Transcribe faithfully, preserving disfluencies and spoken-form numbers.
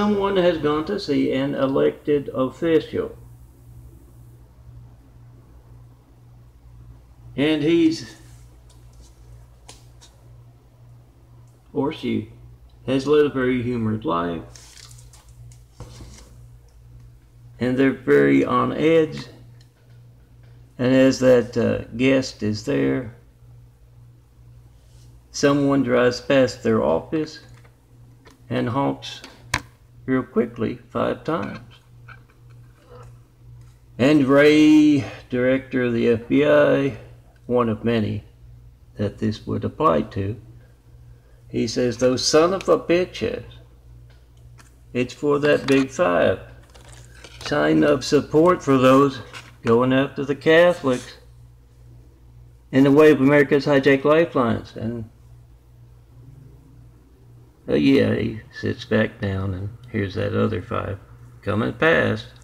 Someone has gone to see an elected official, and he's, or she, has led a very humorous life, and they're very on edge. And as that uh, guest is there, someone drives past their office and honks real quickly five times. And Ray, director of the F B I, one of many that this would apply to, he says, "Those son of a bitches, it's for that big five. Sign of support for those going after the Catholics in the way of America's hijacked lifelines." And uh, yeah, he sits back down and here's that other five coming past.